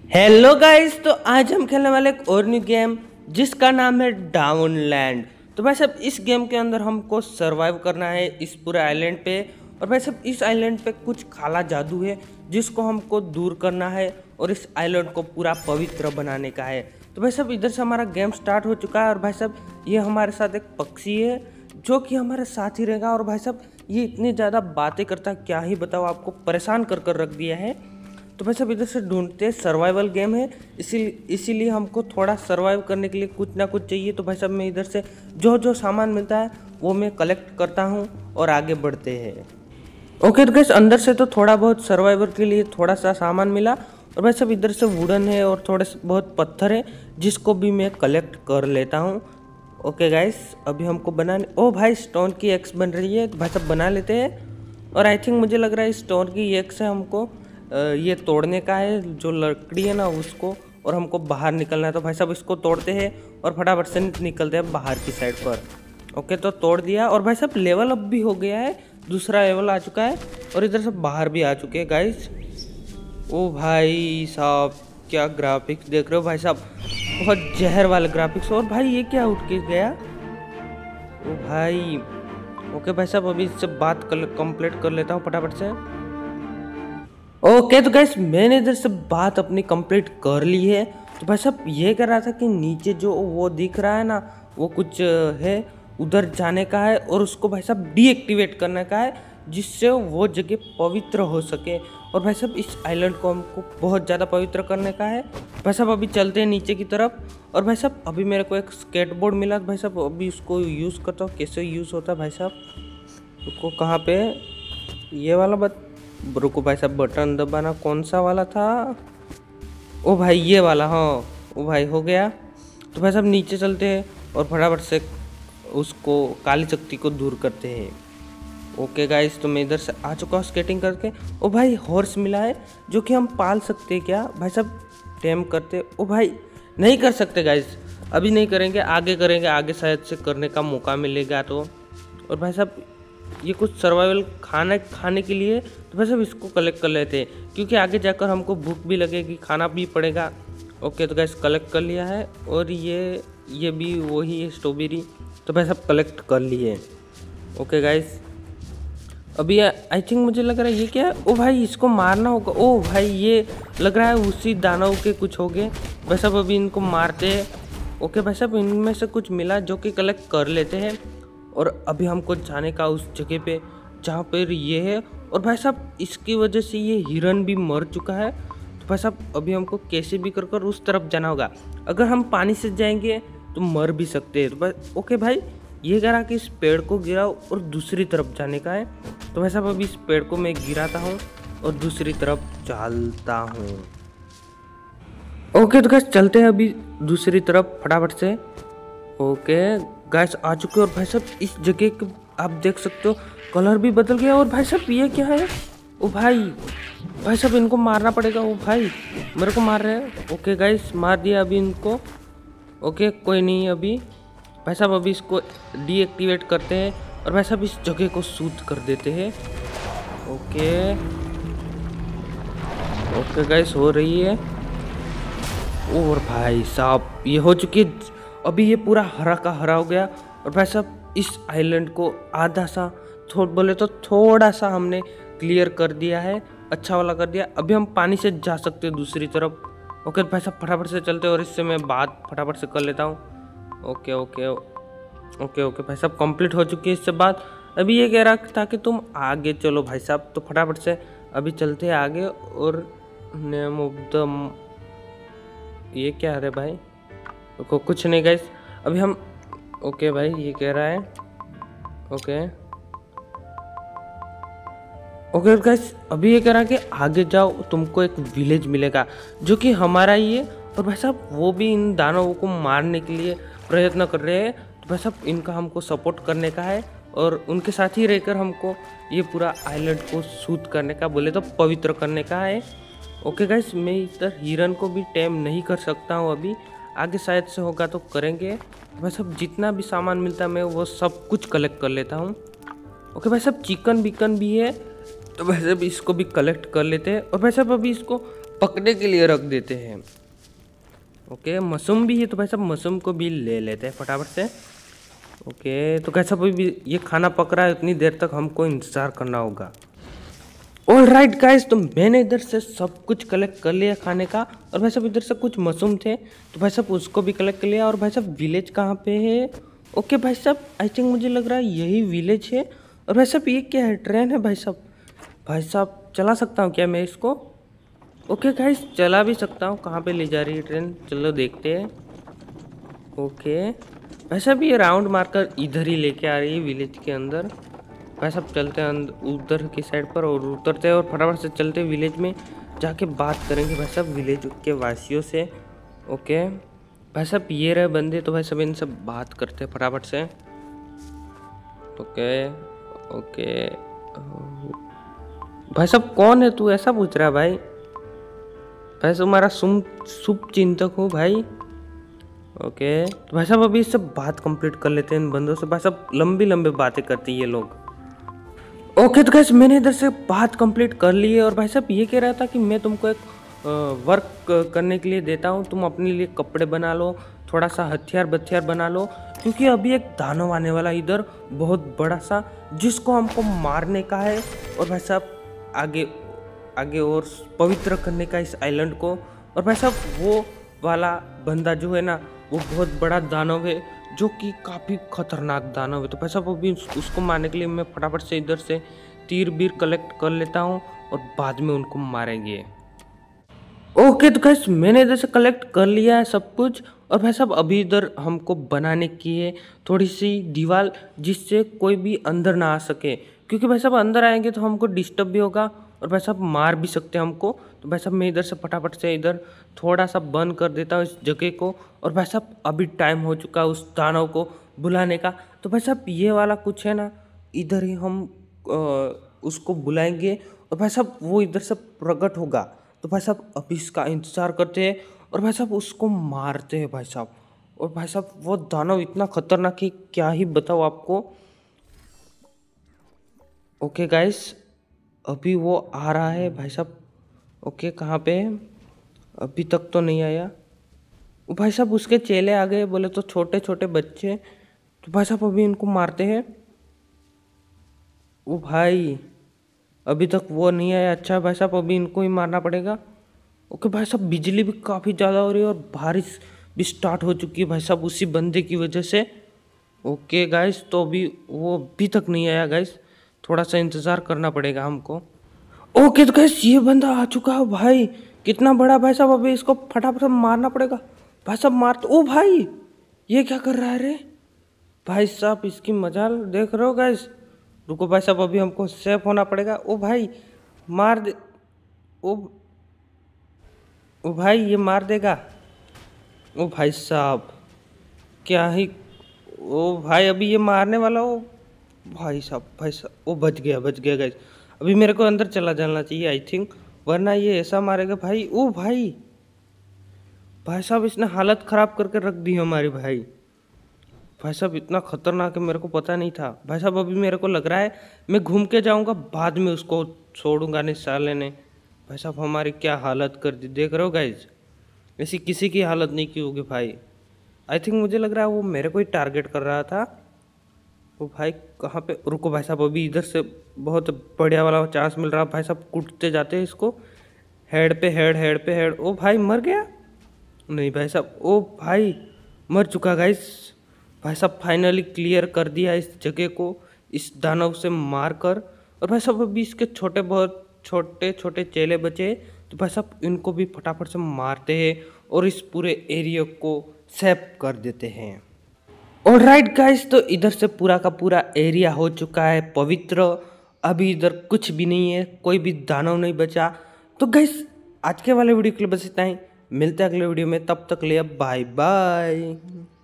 Hello guys, तो आज हम खेलने वाले एक और न्यू गेम जिसका नाम है डाउनलैंड। तो भाई साहब इस गेम के अंदर हमको सरवाइव करना है इस पूरे आइलैंड पे। और भाई साहब इस आइलैंड पे कुछ काला जादू है जिसको हमको दूर करना है और इस आइलैंड को पूरा पवित्र बनाने का है। तो भाई साहब इधर से हमारा गेम स्टार्ट हो चुका है और भाई साहब ये हमारे साथ एक पक्षी है जो कि हमारे साथ ही रहेगा। और भाई साहब ये इतनी ज़्यादा बातें करता है, क्या ही बताओ, आपको परेशान कर कर रख दिया है। तो भाई साहब इधर से ढूंढते सर्वाइवल गेम है, इसीलिए हमको थोड़ा सर्वाइव करने के लिए कुछ ना कुछ चाहिए। तो भाई साहब मैं इधर से जो जो सामान मिलता है वो मैं कलेक्ट करता हूँ और आगे बढ़ते हैं। ओके तो गाइस, अंदर से तो थोड़ा बहुत सर्वाइवर के लिए थोड़ा सा सामान मिला। और भाई साहब इधर से वुडन है और थोड़े से बहुत पत्थर है जिसको भी मैं कलेक्ट कर लेता हूँ। ओके गाइस, अभी हमको बनाने, ओ भाई स्टोन की एक्स बन रही है, तो भाई साहब बना लेते हैं। और आई थिंक मुझे लग रहा है स्टोन की एक्स है हमको ये तोड़ने का है, जो लकड़ी है ना उसको, और हमको बाहर निकलना है। तो भाई साहब इसको तोड़ते हैं और फटाफट से निकलते हैं बाहर की साइड पर। ओके तो तोड़ दिया और भाई साहब लेवल अप भी हो गया है, दूसरा लेवल आ चुका है और इधर से बाहर भी आ चुके हैं गाइस। ओ भाई साहब क्या ग्राफिक्स देख रहे हो भाई साहब, बहुत जहर वाले ग्राफिक्स। और भाई ये क्या उठ के गया, ओ भाई। ओके भाई साहब अभी इससे बात कंप्लीट कर लेता हूँ फटाफट से। ओके तो गाइस मैंने इधर से बात अपनी कंप्लीट कर ली है। तो भाई साहब ये कह रहा था कि नीचे जो वो दिख रहा है ना वो कुछ है, उधर जाने का है और उसको भाई साहब डीएक्टिवेट करने का है जिससे वो जगह पवित्र हो सके। और भाई साहब इस आइलैंड को हमको बहुत ज़्यादा पवित्र करने का है। भाई साहब अभी चलते हैं नीचे की तरफ। और भाई साहब अभी मेरे को एक स्केटबोर्ड मिला, भाई साहब अभी उसको यूज़ करता हूँ। कैसे यूज़ होता है भाई साहब, उसको कहाँ पे, ये वाला रुको भाई साहब, बटन दबाना कौन सा वाला था, ओ भाई ये वाला, हाँ ओ भाई हो गया। तो भाई साहब नीचे चलते हैं और फटाफट से उसको काली शक्ति को दूर करते हैं। ओके गाइस, तो मैं इधर से आ चुका हूँ स्केटिंग करके। ओ भाई हॉर्स मिला है जो कि हम पाल सकते हैं क्या भाई साहब, टेम करते। ओ भाई नहीं कर सकते गाइस, अभी नहीं करेंगे, आगे करेंगे, आगे शायद से करने का मौका मिलेगा तो। और भाई साहब ये कुछ सर्वाइवल खाना खाने के लिए, तो भाई साहब इसको कलेक्ट कर लेते हैं क्योंकि आगे जाकर हमको भूख भी लगेगी, खाना भी पड़ेगा। ओके तो गैस कलेक्ट कर लिया है। और ये भी वही है स्ट्रॉबेरी, तो भाई साहब कलेक्ट कर लिए। ओके गाइस अभी आई थिंक मुझे लग रहा है ये क्या है, ओ भाई इसको मारना होगा। ओ भाई ये लग रहा है उसी दानव के कुछ हो गए। भाई साहब अभी इनको मारते हैं। ओके भाई साहब इनमें से कुछ मिला जो कि कलेक्ट कर लेते हैं। और अभी हमको जाने का उस जगह पे जहाँ पर ये है। और भाई साहब इसकी वजह से ये हिरन भी मर चुका है। तो भाई साहब अभी हमको कैसे भी कर उस तरफ जाना होगा, अगर हम पानी से जाएंगे तो मर भी सकते हैं। तो भाई ओके भाई ये कह रहा कि इस पेड़ को गिराओ और दूसरी तरफ जाने का है। तो भाई साहब अभी इस पेड़ को मैं गिराता हूँ और दूसरी तरफ चलता हूँ। ओके तो गाइस चलते हैं अभी दूसरी तरफ फटाफट से। ओके गाइस आ चुके हैं और भाई साहब इस जगह के आप देख सकते हो कलर भी बदल गया। और भाई साहब ये क्या है, ओ भाई साहब इनको मारना पड़ेगा। ओ भाई मेरे को मार रहे हैं। ओके गाइस मार दिया अभी इनको। ओके कोई नहीं, अभी भाई साहब अभी इसको डीएक्टिवेट करते हैं और भाई साहब इस जगह को सूट कर देते हैं। ओके ओके गाइस हो रही है। और भाई साहब ये हो चुकी है, अभी ये पूरा हरा का हरा हो गया। और भाई साहब इस आइलैंड को आधा सा बोले तो थोड़ा सा हमने क्लियर कर दिया है, अच्छा वाला कर दिया। अभी हम पानी से जा सकते हैं दूसरी तरफ। ओके भाई साहब फटाफट से चलते हैं और इससे मैं बात फटाफट से कर लेता हूँ। ओके ओके ओके ओके भाई साहब कंप्लीट हो चुकी है इससे बात। अभी ये कह रहा था कि तुम आगे चलो भाई साहब, तो फटाफट से अभी चलते हैं आगे। और नेम ऑफ द, ये क्या है भाई, को कुछ नहीं गाइस अभी हम, ओके भाई ये कह रहा है। ओके ओके गाइस अभी ये कह रहा है कि आगे जाओ तुमको एक विलेज मिलेगा जो कि हमारा ही है। और भाई साहब वो भी इन दानवों को मारने के लिए प्रयत्न कर रहे हैं। तो भाई साहब इनका हमको सपोर्ट करने का है और उनके साथ ही रहकर हमको ये पूरा आइलैंड को सूट करने का, बोले तो पवित्र करने का है। ओके गाइस मैं इधर हिरन को भी टेम नहीं कर सकता हूँ अभी, आगे शायद से होगा तो करेंगे। भाई साहब जितना भी सामान मिलता है मैं वो सब कुछ कलेक्ट कर लेता हूँ। ओके भाई साहब चिकन बिकन भी है, तो भाई साहब इसको भी कलेक्ट कर लेते हैं। और भाई साहब अभी इसको पकने के लिए रख देते हैं। ओके, मशरूम भी है तो भाई साहब मशरूम को भी ले लेते हैं फटाफट से। ओके, तो कैसा भी ये खाना पक रहा है, उतनी देर तक हमको इंतज़ार करना होगा। ऑल राइट गाइस, तो मैंने इधर से सब कुछ कलेक्ट कर लिया खाने का, और भाई साहब इधर से कुछ मशरूम थे तो भाई साहब उसको भी कलेक्ट कर लिया। और भाई साहब विलेज कहाँ पे है? ओके भाई साहब, आई थिंक मुझे लग रहा है यही विलेज है। और भाई साहब ये क्या है? ट्रेन है भाई साहब। भाई साहब चला सकता हूँ क्या मैं इसको? ओके गाइस, चला भी सकता हूँ। कहाँ पे ले जा रही है ट्रेन, चलो देखते हैं। ओके भाई साहब, ये राउंड मारकर इधर ही लेके आ रही है विलेज के अंदर। भाई साहब चलते हैं उधर की साइड पर और उतरते हैं और फटाफट से चलते हैं विलेज में, जाके बात करेंगे भाई साहब विलेज के वासियों से। ओके भाई साहब, ये रहे बंदे, तो भाई साहब इनसे बात करते हैं फटाफट से। ओके ओके भाई साहब, कौन है तू? ऐसा पूछ रहा है भाई? भाई साहब हमारा शुभ चिंतक हो भाई। ओके, तो भाई साहब अभी इससे बात कंप्लीट कर लेते हैं इन बंदों से। भाई साहब लंबी लंबी बातें करती है ये लोग। ओके तो गाइस, मैंने इधर से बात कंप्लीट कर ली है। और भाई साहब ये कह रहा था कि मैं तुमको एक वर्क करने के लिए देता हूँ, तुम अपने लिए कपड़े बना लो, थोड़ा सा हथियार बना लो, क्योंकि अभी एक दानव आने वाला इधर बहुत बड़ा सा, जिसको हमको मारने का है। और भाई साहब आगे आगे और पवित्र करने का इस आइलैंड को। और भाई साहब वो वाला बंदा जो है ना, वो बहुत बड़ा दानव है, जो कि काफ़ी खतरनाक दानव है। तो भाई साहब अभी उसको मारने के लिए मैं फटाफट से इधर से तीर बीर कलेक्ट कर लेता हूँ और बाद में उनको मारेंगे। ओके तो गाइस, मैंने इधर से कलेक्ट कर लिया है सब कुछ। और भाई साहब अभी इधर हमको बनाने की है थोड़ी सी दीवार, जिससे कोई भी अंदर ना आ सके, क्योंकि भाई साहब अंदर आएंगे तो हमको डिस्टर्ब भी होगा और भाई साहब मार भी सकते हैं हमको। तो भाई साहब मैं इधर से फटाफट से इधर थोड़ा सा बंद कर देता हूँ इस जगह को। और भाई साहब अभी टाइम हो चुका है उस दानव को बुलाने का। तो भाई साहब ये वाला कुछ है ना, इधर ही हम उसको बुलाएंगे और भाई साहब वो इधर से प्रकट होगा। तो भाई साहब अभी इसका इंतज़ार करते हैं और भाई साहब उसको मारते हैं भाई साहब। और भाई साहब वो दानव इतना खतरनाक है, क्या ही बताओ आपको। ओके गाइस, अभी वो आ रहा है भाई साहब। ओके कहाँ पे है? अभी तक तो नहीं आया। वो भाई साहब उसके चेले आ गए, बोले तो छोटे छोटे बच्चे। तो भाई साहब अभी इनको मारते हैं। वो भाई अभी तक वो नहीं आया। अच्छा भाई साहब अभी इनको ही मारना पड़ेगा। ओके भाई साहब, बिजली भी काफ़ी ज़्यादा हो रही है और बारिश भी स्टार्ट हो चुकी है भाई साहब उसी बंदे की वजह से। ओके गाइस, तो अभी वो अभी तक नहीं आया गाइस, थोड़ा सा इंतज़ार करना पड़ेगा हमको। ओके तो गाइस, ये बंदा आ चुका है भाई, कितना बड़ा भाई साहब। अभी इसको फटाफट से मारना पड़ेगा भाई साहब। मार तो, ओ भाई ये क्या कर रहा है रे भाई साहब, इसकी मजाल देख रहे हो गाइस। रुको भाई साहब, अभी हमको सेफ होना पड़ेगा। ओ भाई मार दे, ओ ओ भाई ये मार देगा। ओ भाई साहब क्या ही, ओ भाई अभी ये मारने वाला हो भाई साहब। ओ बच गया गाइस। अभी मेरे को अंदर चला जाना चाहिए आई थिंक, वरना ये ऐसा मारेगा भाई। ओ भाई भाई साहब इसने हालत ख़राब करके रख दी हमारी भाई। भाई साहब इतना खतरनाक है, मेरे को पता नहीं था भाई साहब। अभी मेरे को लग रहा है मैं घूम के जाऊंगा, बाद में उसको छोड़ूंगा नहीं साले ने। भाई साहब हमारी क्या हालत कर दी, देख रहे हो गाइज। ऐसी किसी की हालत नहीं की होगी भाई। आई थिंक मुझे लग रहा है वो मेरे को ही टारगेट कर रहा था। वो भाई कहाँ पे, रुको भाई साहब, अभी इधर से बहुत बढ़िया वाला चांस मिल रहा है भाई साहब। कूटते जाते हैं इसको, हेड पे हेड। ओ भाई मर गया नहीं भाई साहब। ओ भाई मर चुका गाइस। भाई साहब फाइनली क्लियर कर दिया इस जगह को इस दानव से मार कर। और भाई साहब अभी इसके बहुत छोटे छोटे चेले बचे, तो भाई साहब इनको भी फटाफट से मारते हैं और इस पूरे एरिया को सेफ कर देते हैं। ऑलराइट गाइस, तो इधर से पूरा का पूरा एरिया हो चुका है पवित्र। अभी इधर कुछ भी नहीं है, कोई भी दानव नहीं बचा। तो गाइस आज के वाले वीडियो के लिए बस इतना ही, मिलते हैं अगले वीडियो में, तब तक लिए बाय बाय।